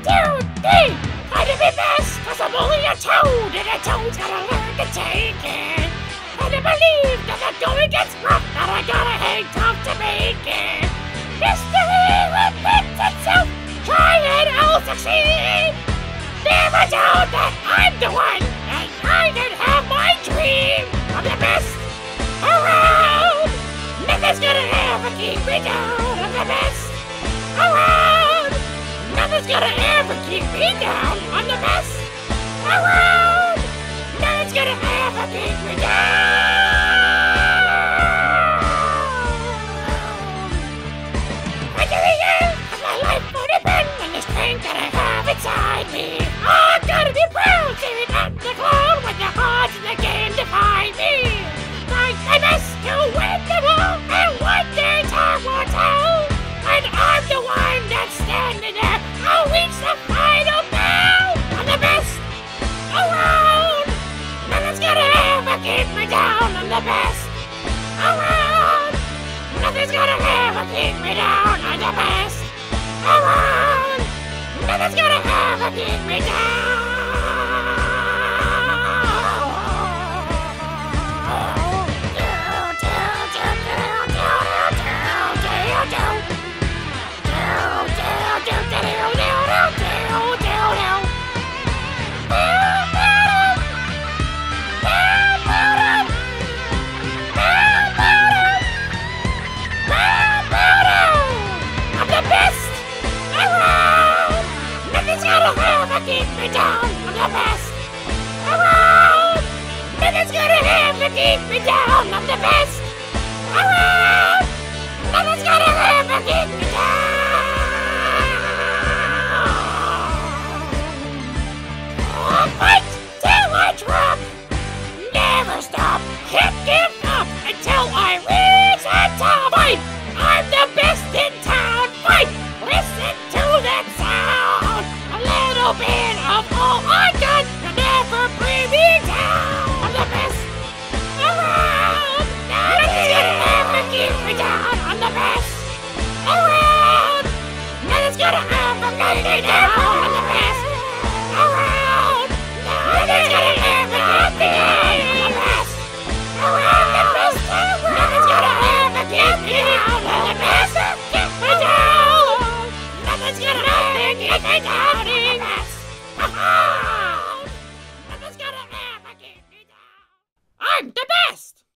2, 3. I do my best, cause I'm only a toad, and a toad's gotta learn to take it. And I believe that the going gets rough, that I gotta hang tough to make it. History repeats itself, try and I'll succeed. Never doubt that I'm the one, and I can have my dream. I'm the best around. Nothing's gonna ever keep me down. I'm the best around. Nothing's gonna ever keep me down. I'm the best around. Nothing's gonna ever keep me down. Right to the end of my life will depend on the strength that I have inside me. I'm gonna be proud, staring at the cloud when the odds in the game defy me. Trying my best to win them all, and one day time will tell. And I'm the one that's standing there. I'll reach the final bell. I'm the best around. Nothing's gonna ever keep me down. I'm the best around. Nothing's gonna ever keep me down. I'm the best around. Nothing's gonna ever keep me down. Keep me down, I'm the best around. Nothing's gonna ever keep me down, I'm the best around. Nothing's gonna ever keep me down.